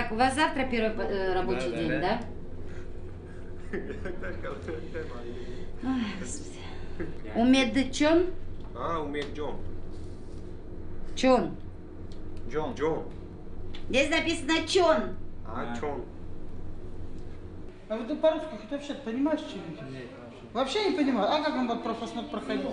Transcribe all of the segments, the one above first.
Так, у вас завтра первый рабочий день, да? Ой, Господи. Умедчон? Умедчон. Чон. Джон. Здесь написано чон. Чон. А вот ты по-русски хоть вообще понимаешь что-нибудь? Вообще не понимаю. А как он вот пропускной проходить?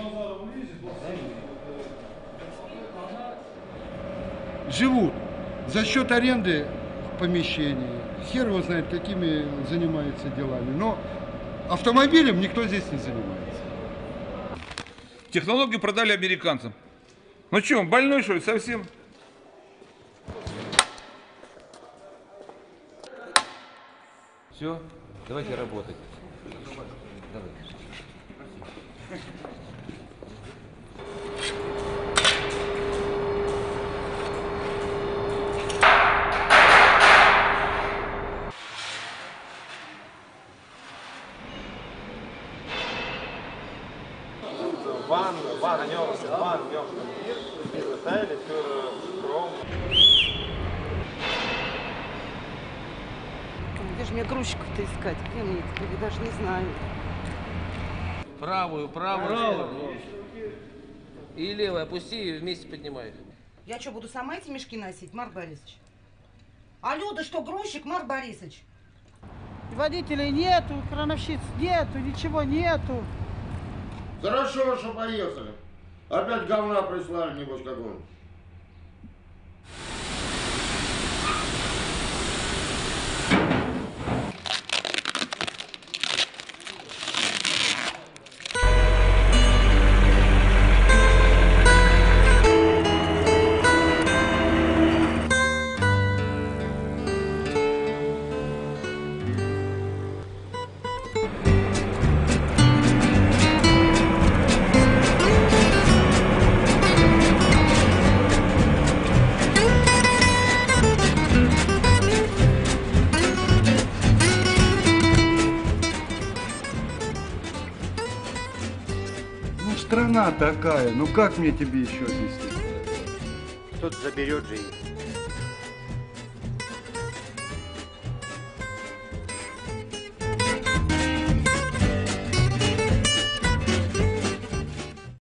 Живут за счет аренды помещений. Хер его знает, какими занимаются делами. Но автомобилем никто здесь не занимается. Технологию продали американцам. Ну что, он больной, что ли, совсем? Все, давайте работать. Давай. Где же мне грузчиков-то искать? Где мне их? Я даже не знаю. Правую. И левую опусти и вместе поднимай. Я что, буду сама эти мешки носить, Марк Борисович? А Люда что, грузчик, Марк Борисович? Водителей нету, крановщиц нету, ничего нету. Хорошо, что поехали. Опять говна прислали, небось, какого-нибудь. Ну, страна такая, ну как мне тебе еще объяснить? Кто-то заберет же их.